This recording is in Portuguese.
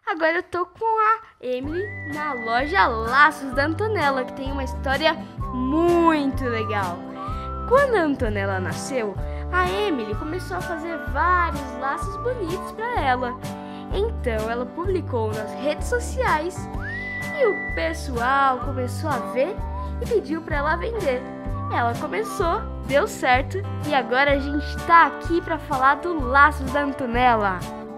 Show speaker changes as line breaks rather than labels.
Agora eu tô com a Emily na loja Laços da Antonella, que tem uma história muito legal. Quando a Antonella nasceu, a Emily começou a fazer vários laços bonitos para ela. Então ela publicou nas redes sociais e o pessoal começou a ver e pediu para ela vender. Ela começou, deu certo e agora a gente tá aqui para falar do Laços da Antonella.